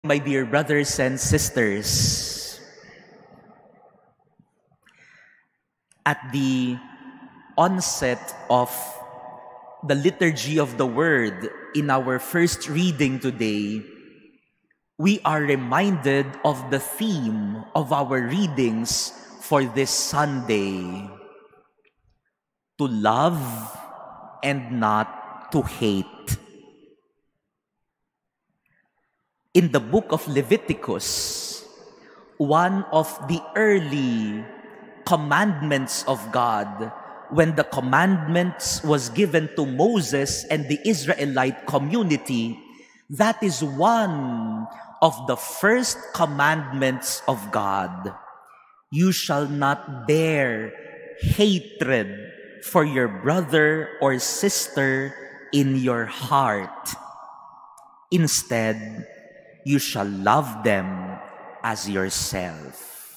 My dear brothers and sisters, at the onset of the liturgy of the Word in our first reading today, we are reminded of the theme of our readings for this Sunday: to love and not to hate. In the book of Leviticus, one of the early commandments of God, when the commandments was given to Moses and the Israelite community, that is one of the first commandments of God. You shall not bear hatred for your brother or sister in your heart. Instead, you shall love them as yourself.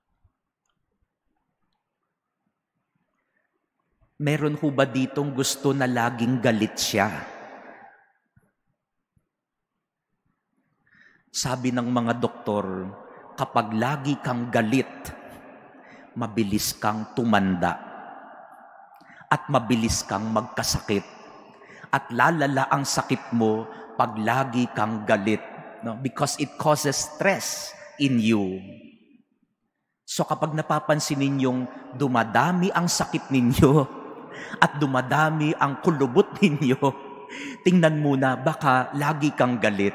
Meron ho ba ditong gusto na laging galit siya? Sabi ng mga doktor, kapag lagi kang galit, mabilis kang tumanda at mabilis kang magkasakit. At lalala ang sakit mo pag lagi kang galit. No? Because it causes stress in you. So kapag napapansin ninyong dumadami ang sakit ninyo at dumadami ang kulubot ninyo, tingnan muna, baka lagi kang galit.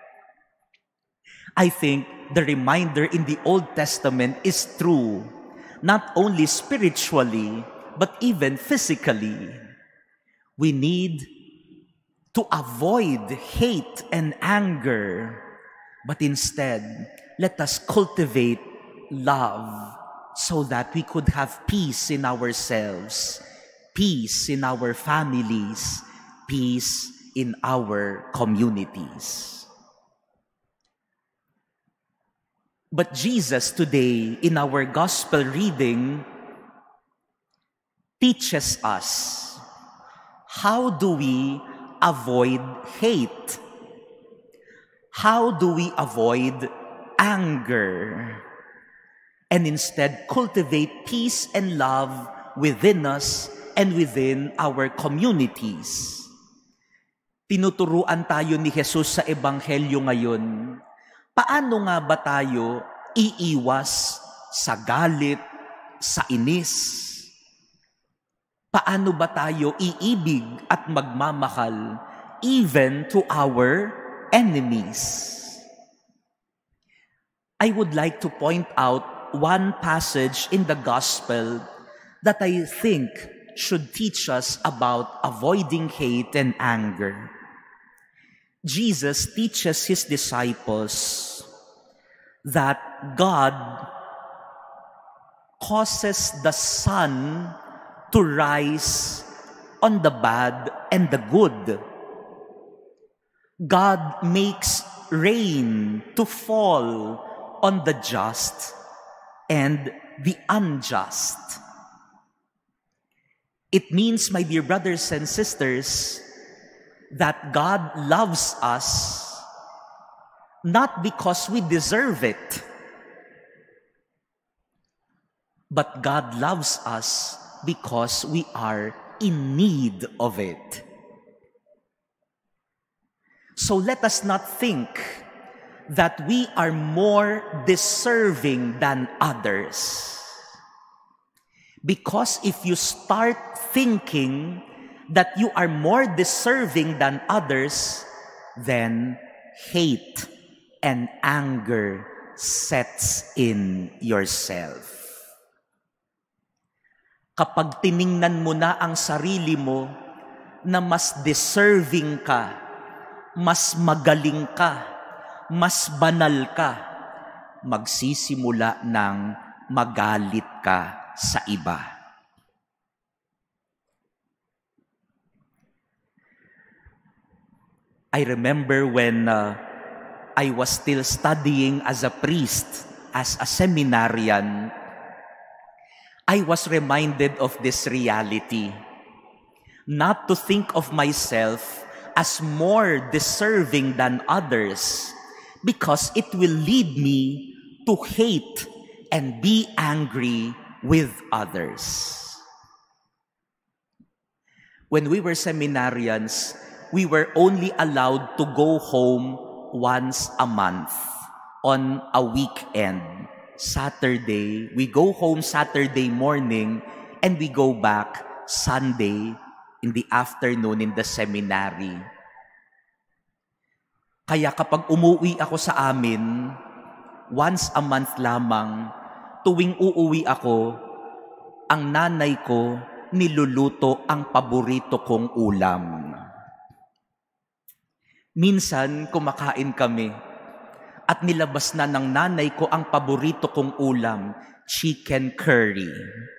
I think the reminder in the Old Testament is true, not only spiritually, but even physically. We need to avoid hate and anger, but instead, let us cultivate love so that we could have peace in ourselves, peace in our families, peace in our communities. But Jesus today, in our gospel reading, teaches us, how do we avoid hate? How do we avoid anger? And instead cultivate peace and love within us and within our communities. Tinuturuan tayo ni Jesus sa Ebanghelyo ngayon, paano nga ba tayo iiwas sa galit, sa inis? Paano ba tayo iibig at magmamahal even to our enemies? I would like to point out one passage in the gospel that I think should teach us about avoiding hate and anger. Jesus teaches his disciples that God causes the sun to rise on the bad and the good. God makes rain to fall on the just and the unjust. It means, my dear brothers and sisters, that God loves us not because we deserve it, but God loves us because we are in need of it. So let us not think that we are more deserving than others. Because if you start thinking that you are more deserving than others, then hate and anger sets in yourself. Kapag tiningnan mo na ang sarili mo na mas deserving ka, mas magaling ka, mas banal ka, magsisimula ng magalit ka sa iba. I remember when I was still studying as a priest, as a seminarian, I was reminded of this reality. Not to think of myself as more deserving than others, because it will lead me to hate and be angry with others. When we were seminarians, we were only allowed to go home once a month on a weekend. Saturday, we go home Saturday morning and we go back Sunday in the afternoon in the seminary. Kaya kapag umuwi ako sa amin, once a month lamang, tuwing uuwi ako, ang nanay ko niluluto ang paborito kong ulam. Minsan, kumakain kami at nilabas na ng nanay ko ang paborito kong ulam, chicken curry.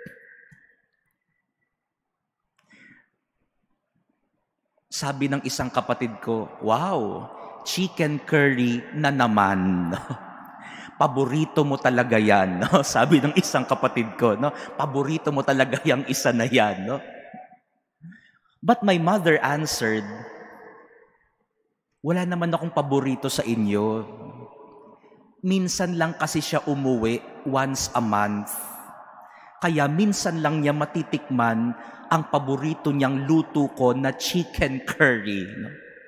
Sabi ng isang kapatid ko, wow, chicken curry na naman. Paborito mo talaga yan. No? Sabi ng isang kapatid ko, no? Paborito mo talaga yung isa na yan. No? But my mother answered, wala naman akong paborito sa inyo. Minsan lang kasi siya umuwi once a month. Kaya minsan lang niya matitikman ang paborito niyang luto ko na chicken curry. No?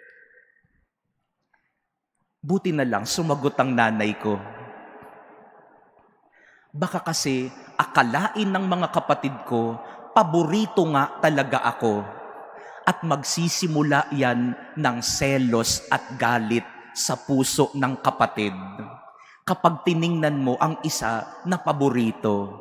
Buti na lang, sumagot ang nanay ko. Baka kasi akalain ng mga kapatid ko, paborito nga talaga ako. At magsisimula yan ng selos at galit sa puso ng kapatid. Kapag tiningnan mo ang isa na paborito.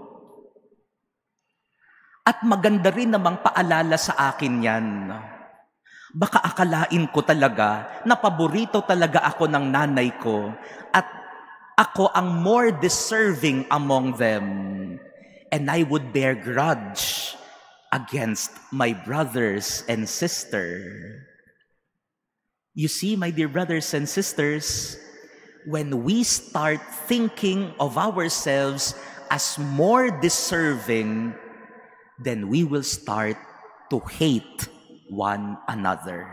At maganda rin namang paalala sa akin yan. Baka akalain ko talaga na paborito talaga ako ng nanay ko at ako ang more deserving among them. And I would bear grudge against my brothers and sisters. You see, my dear brothers and sisters, when we start thinking of ourselves as more deserving, then we will start to hate one another.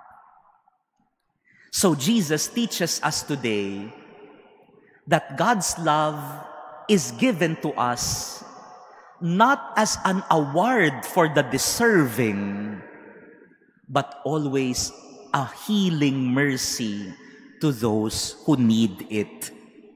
So Jesus teaches us today that God's love is given to us not as an award for the deserving, but always a healing mercy to those who need it.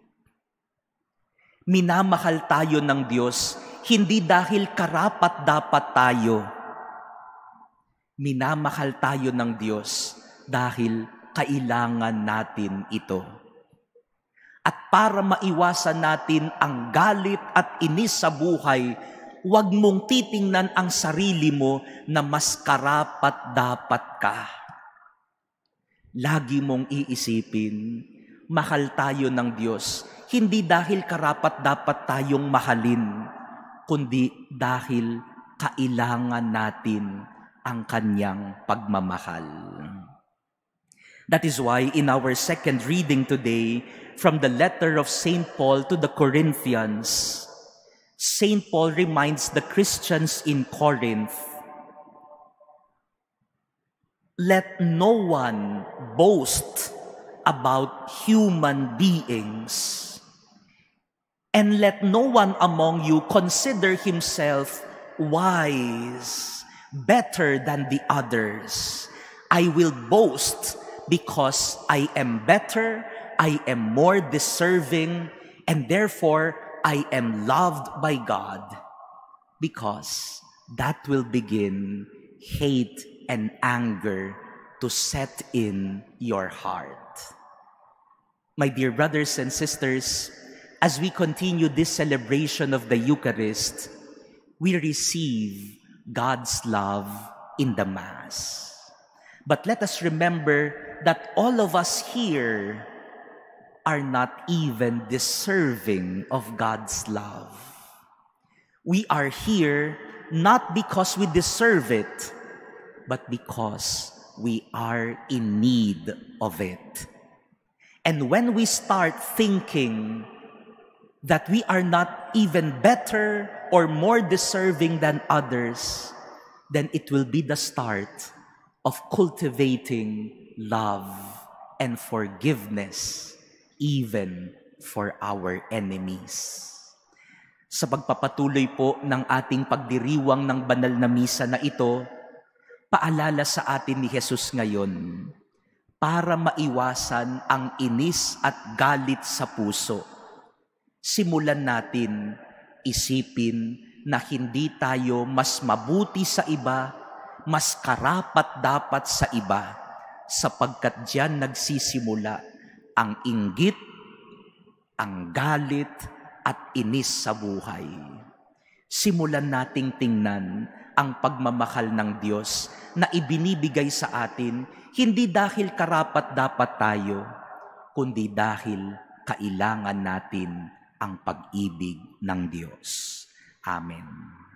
Minamahal tayo ng Diyos hindi dahil karapat-dapat tayo. Minamahal tayo ng Diyos dahil kailangan natin ito. At para maiwasan natin ang galit at inis sa buhay, huwag mong titingnan ang sarili mo na mas karapat-dapat ka. Lagi mong iisipin, mahal tayo ng Diyos, hindi dahil karapat-dapat tayong mahalin, kundi dahil kailangan natin ang kanyang pagmamahal. That is why in our second reading today, from the letter of St. Paul to the Corinthians, St. Paul reminds the Christians in Corinth, let no one boast about human beings, and let no one among you consider himself wise, better than the others. I will boast because I am better, I am more deserving, and therefore I am loved by God, because that will begin hate and anger to set in your heart. My dear brothers and sisters, as we continue this celebration of the Eucharist, we receive God's love in the Mass. But let us remember that all of us here are not even deserving of God's love. We are here not because we deserve it, but because we are in need of it. And when we start thinking that we are not even better or more deserving than others, then it will be the start of cultivating love and forgiveness even for our enemies. Sa pagpapatuloy po ng ating pagdiriwang ng banal na misa na ito, paalala sa atin ni Jesus ngayon para maiwasan ang inis at galit sa puso. Simulan natin isipin na hindi tayo mas mabuti sa iba, mas karapat-dapat sa iba, sapagkat diyan nagsisimula ang inggit, ang galit, at inis sa buhay. Simulan nating tingnan ang pagmamahal ng Diyos na ibinibigay sa atin hindi dahil karapat-dapat tayo, kundi dahil kailangan natin ang pag-ibig ng Diyos. Amen.